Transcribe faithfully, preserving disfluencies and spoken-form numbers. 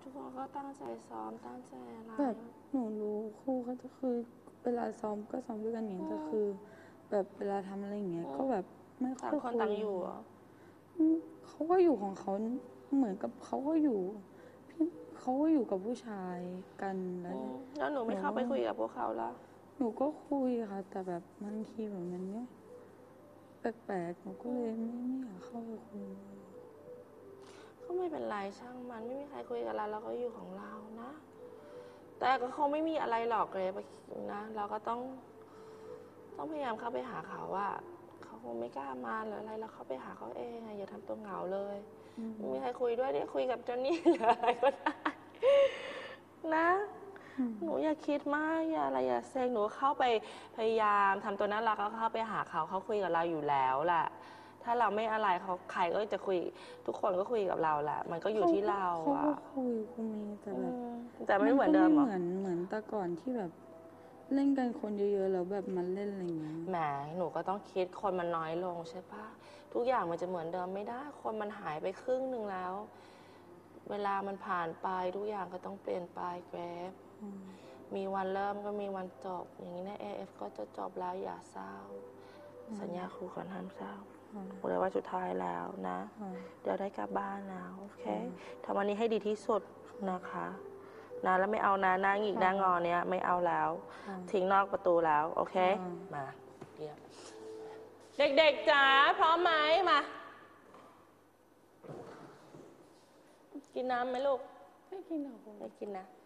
ทุกคนก็ตั้งใจซ้อมตั้งใจอะไรแบบหนูรู้ครูเขาจะคือเวลาซ้อมก็ซ้อมด้วยกันอย่างแต่คือ แบบเวลาทำอะไรอย่างเงี้ยก็แบบไม่ค่อยคุยต่างคนต่างอยู่เหรอเขาก็อยู่ของเขาเหมือนกับเขาก็อยู่พี่เขาก็อยู่กับผู้ชายกันแล้วแล้วหนูไม่เข้าไปคุยกับพวกเขาแล้วหนูก็คุยค่ะแต่แบบบางทีแบบมันก็แปลกๆหนูก็เลยไม่ไม่อยากเข้าไปคุยก็ไม่เป็นไรช่างมันไม่มีใครคุยกับเราเราก็อยู่ของเรานะแต่ก็คงไม่มีอะไรหรอกเลยนะเราก็ต้องต้องพยายามเข้าไปหาเขาว่าเขาคงไม่กล้ามาหรืออะไรเราเข้าไปหาเขาเองอย่าทำตัวเหงาเลยไม่มีใครคุยด้วยได้คุยกับเจ้านี่หรืออะไรก็ได้นะหนูอย่าคิดมากอย่าอะไรอย่าเซ็งหนูเข้าไปพยายามทำตัวน่ารักแล้วเข้าไปหาเขาเขาคุยกับเราอยู่แล้วแหละถ้าเราไม่อะไรเขาใครก็จะคุยทุกคนก็คุยกับเราแหละมันก็อยู่ที่เราอะเขาก็คุยคุยแต่แบบแต่ไม่เหมือนเดิมหรอเหมือนเหมือนแต่ก่อนที่แบบเล่นกันคนเยอะๆแล้วแบบมันเล่นอะไรเงี้ยแหมหนูก็ต้องคิดคนมันน้อยลงใช่ปะทุกอย่างมันจะเหมือนเดิมไม่ได้คนมันหายไปครึ่งหนึ่งแล้วเวลามันผ่านไปทุกอย่างก็ต้องเปลี่ยนไปแกรฟมีวันเริ่มก็มีวันจบอย่างนี้นะ เอ เอฟ ก็จะจบแล้วอย่าเศร้าสัญญาครูก่อนห้ามเศร้าครูเลยว่าสุดท้ายแล้วนะเดี๋ยวได้กลับบ้านแล้วโอเคทำวันนี้ให้ดีที่สุดนะคะนะแล้วไม่เอานะนางอีกนางงอเนี้ยไม่เอาแล้วทิ้งนอกประตูแล้วโอเคมาเดี๋ยวเด็กๆจ๋าพร้อมไหมมากินน้ำไหมลูกไม่กินหรอกไม่กินนะ